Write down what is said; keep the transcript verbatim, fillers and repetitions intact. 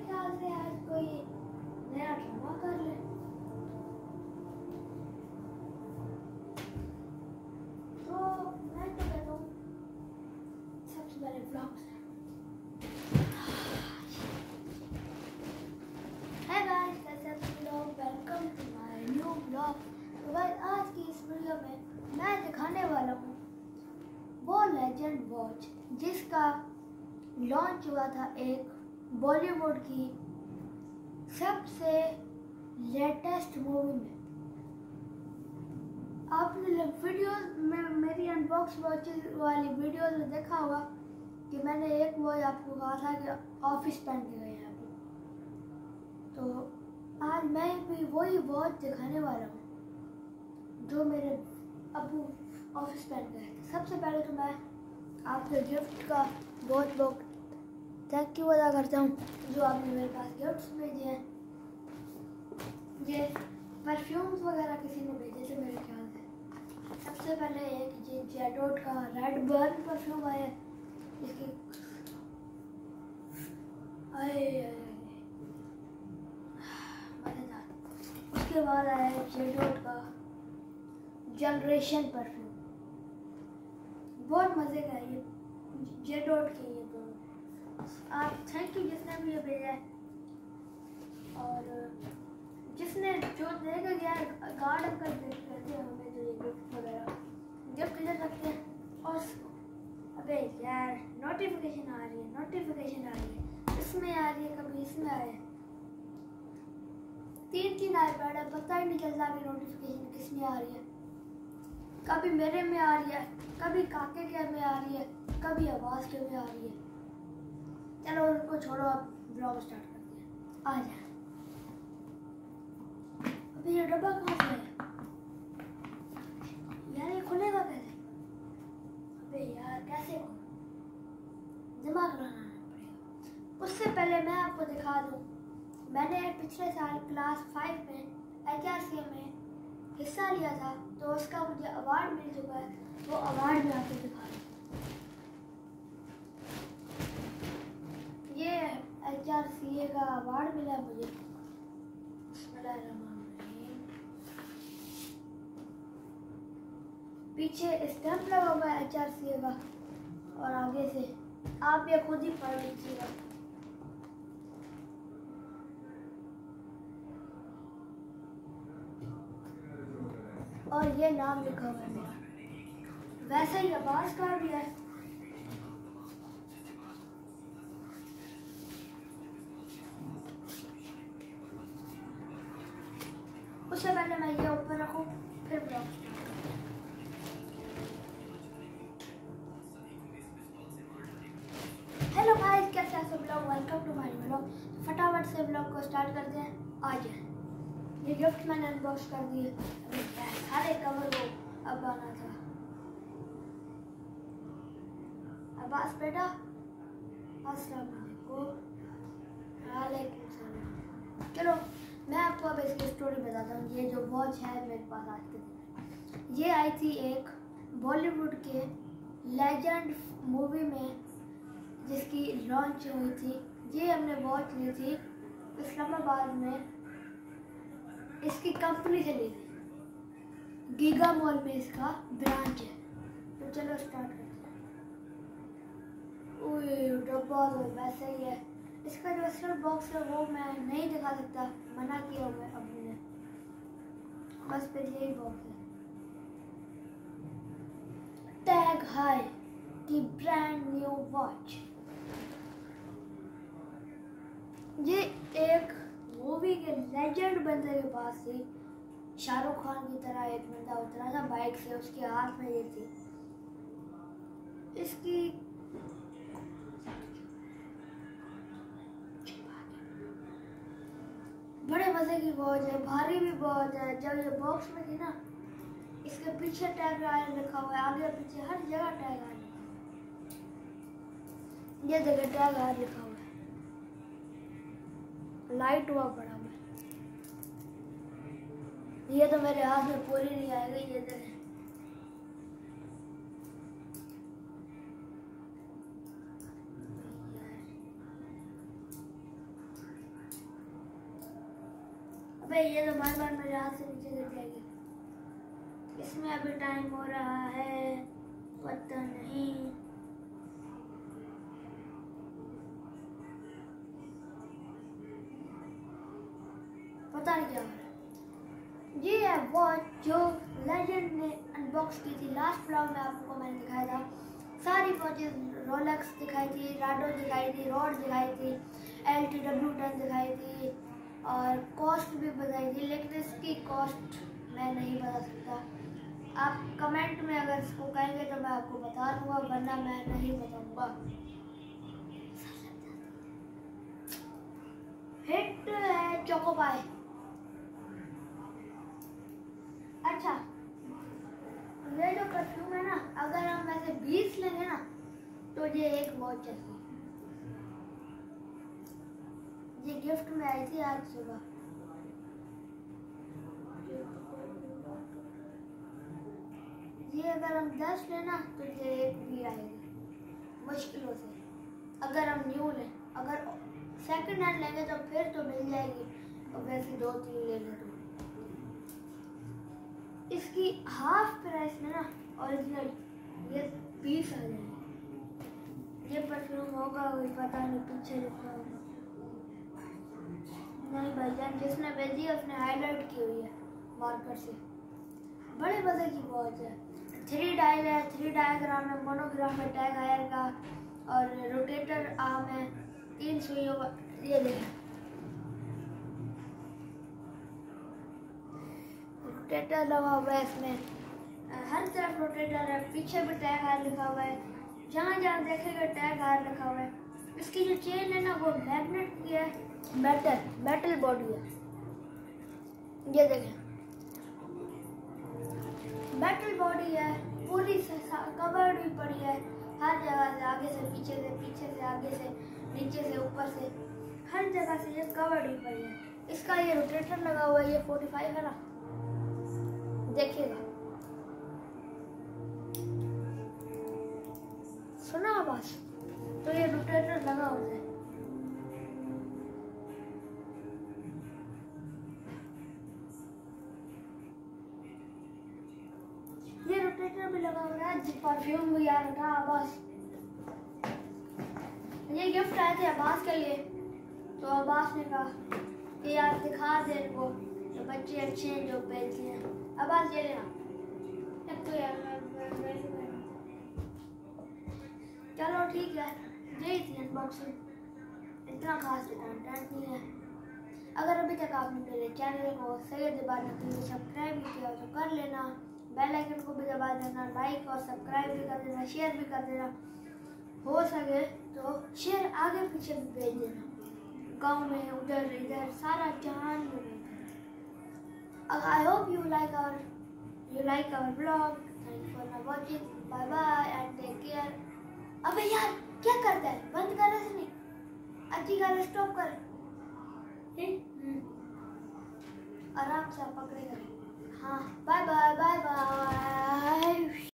ख्याल से आज कोई नया ड्रामा कर ले। तो मैं तो कहता हूँ सबसे पहले ब्लॉग से। हाय गाइस, कैसे आप सब लोग? Welcome to my new blog. तो गाइस, आज की इस वीडियो में मैं दिखाने वाला हूँ वो लेजेंड वॉच जिसका लॉन्च हुआ था एक बॉलीवुड की सबसे लेटेस्ट मूवी में। आपने वीडियोस में मेरी अनबॉक्स वॉचेस वाली वीडियोस में देखा होगा कि मैंने एक वॉच आपको कहा था कि ऑफिस पहन के गए हैं। तो आज मैं भी वही वॉच दिखाने वाला हूँ जो मेरे अबू ऑफिस पहन गए थे। सबसे पहले तो मैं आपके गिफ्ट का बहुत बहुत थैंक यू अदा करता हूँ जो आपने मेरे पास गिफ्ट्स भेजे हैं। ये परफ्यूम्स वगैरह किसी ने भेजे थे मेरे ख्याल से। सबसे पहले एक ये जेडोट का रेड बर्न परफ्यूम आया इसकी आए मज़ेदार। उसके बाद आया है जेडोट का जनरेशन परफ्यूम, बहुत मज़े का है ये जेडोट के। ये दोनों आप थैंक यू जिसने भी ये भेजा है और जिसने जो देगा गया है गार्ड अंकल कहते हैं हमें जो ये गिफ्ट वगैरह गिफ्ट दे सकते हैं। और अबे यार नोटिफिकेशन आ रही है नोटिफिकेशन आ रही है इसमें आ रही है कभी इसमें आ रही है तीन तीन आईपैड है, पता ही नहीं चलता अभी नोटिफिकेशन किस में आ रही है। कभी मेरे में आ रही है, कभी काके के में आ रही है, कभी आवाज़ के में आ रही है। चलो उनको छोड़ो, अब ब्लॉग स्टार्ट करते हैं। आ जाए। अभी ये डब्बा कहाँ से है यार? ये खुलेगा कैसे? अबे यार कैसे हो? दिमाग लगाना पड़ेगा। उससे पहले मैं आपको दिखा दूँ, मैंने पिछले साल क्लास फाइव में एच आर सी एम में हिस्सा लिया था तो उसका मुझे अवार्ड मिल चुका है। वो अवार्ड में आपको दिखा दूँ। ये एच आर सी ए का अवार्ड मिला मुझे। पीछे स्टैम्प लगा हुआ है एच आर सी ए का और आगे से आप ये खुद ही पढ़ लीजिएगा। और ये नाम लिखा हुआ है मेरा। वैसे ही आवाज का भी है। उससे पहले मैं ये ऊपर रखूं फिर ब्लॉग। हेलो गाइस, कैसे हैं सब लोग? Welcome to my blog. फटाफट से ब्लॉग को स्टार्ट करते हैं। आ जाए। ये गिफ्ट मैंने अनबॉक्स कर दिए। सारे कवर को अब आना था। अब्बास बेटा अस्सलाम वालेकुम। वालेकुम सलाम। चलो मैं आपको अब इसकी स्टोरी बताता हूँ। ये जो वॉच है मेरे पास आज के दिन, ये आई थी एक बॉलीवुड के लेजेंड मूवी में जिसकी लॉन्च हुई थी। ये हमने वॉच ली थी इस्लामाबाद में, इसकी कंपनी से ली थी। गीगा मॉल में इसका ब्रांच है। तो चलो स्टार्ट करते हैं। ओए डब्बा तो वैसे ही है। इसका जो असली बॉक्स है वो मैं नहीं दिखा सकता, मना किया हुआ है अबू ने। बस फिर यही बॉक्स है। टैग हाई की ब्रांड न्यू वॉच। ये एक मूवी के लेजेंड बंदे के पास थी। शाहरुख खान की तरह एक बंदा उतरा था बाइक से, उसके हाथ में ये थी। इसकी बड़े मजे की वॉच है, भारी भी बहुत है। जब ये बॉक्स में थी ना, इसके पीछे टैग आयरन लिखा हुआ है, आगे पीछे हर जगह टैग आयरन। ये देखिए टैग आयरन लिखा हुआ है, लाइट हुआ पड़ा हुआ है। ये तो मेरे हाथ में पूरी नहीं आएगा। ये देखें अबे ये तो बार बार मेरे हाथ से नीचे गिर जाएगी। इसमें अभी टाइम हो रहा है पता नहीं। पता नहीं क्या हो रहा है। ये है वॉच जो लेजेंड ने अनबॉक्स की थी लास्ट ब्लॉग में, आपको मैंने दिखाया था। सारी वॉचेस रोलेक्स दिखाई थी, राडो दिखाई थी, रॉड दिखाई थी, एल टी डब्ल्यू टेन दिखाई थी और कॉस्ट भी बताई थी, लेकिन इसकी कॉस्ट मैं नहीं बता सकता। आप कमेंट में अगर इसको कहेंगे तो मैं आपको बता दूंगा, वरना मैं नहीं बताऊंगा। हिट है चोकोपाई। अच्छा, ये जो परफ्यूम है ना, अगर हम ऐसे बीस लेंगे ना तो ये एक वॉच है। ये गिफ्ट में आई थी आज सुबह। ये अगर हम दस लेना तो ये एक भी आएगी मुश्किलों से, अगर हम न्यू लें। अगर सेकंड हैंड लेंगे तो फिर तो मिल जाएगी, और वैसे दो तीन ले लें तो इसकी हाफ प्राइस में ना ओरिजिनल ये बीस आ जाएगी। ये परफ्यूम होगा कोई पता नहीं, पीछे लिखा होगा। नहीं भाईजान, जिसने भेजी है उसने हाईलाइट की हुई है मार्कर से। बड़े मजे की वॉच है। थ्री डायल है, थ्री डायग्राम है, मोनोग्राम है, टैग आयर का और रोटेटर आर्म है, तीन सुइयों का। ये देखें रोटेटर लगा हुआ है इसमें, हर तरफ रोटेटर है। पीछे भी टैग आयर लिखा हुआ है, जहाँ जहाँ देखेगा टैग आयर लिखा हुआ है। इसकी जो चेन है ना वो मैग्नेट की है, मेटल मेटल बॉडी है। ये देखें मेटल बॉडी है, पूरी कवर्ड भी पड़ी है हर जगह से, आगे से पीछे से, पीछे से आगे से, नीचे से ऊपर से, हर जगह से ये कवर्ड भी पड़ी है। इसका ये रोटेटर लगा हुआ है, ये फोर्टी फाइव है ना, देखिएगा। सुना आवाज? तो ये रोटेटर लगा हुआ है। ये रोटेटर भी लगा हुआ है, परफ्यूम भी आ रहा था। बस ये गिफ्ट आए थे अब्बास के लिए, तो अब्बास ने कहा कि यार दिखा दे इनको, तो बच्चे अच्छे हैं जो बेचते हैं। अब्बास ये लेना। तो यार चलो ठीक है, यही थी अनबॉक्सिंग, इतना खास कंटेंट नहीं है। अगर अभी तक आपने मेरे चैनल को सैयद इबाद नकवी को सब्सक्राइब नहीं किया तो कर लेना, बेल आइकन को भी दबा देना, लाइक और सब्सक्राइब भी कर देना, शेयर भी कर देना, हो सके तो शेयर आगे पीछे भी भेज देना, गांव में उधर इधर सारा जहान में। I hope you like our you like our blog. Thank for my watching, bye bye and take care. अबे यार क्या करता है, बंद कर ऐसे नहीं, अच्छी गाना स्टॉप कर, आराम से पकड़ेगा। हाँ बाय बाय बाय बाय।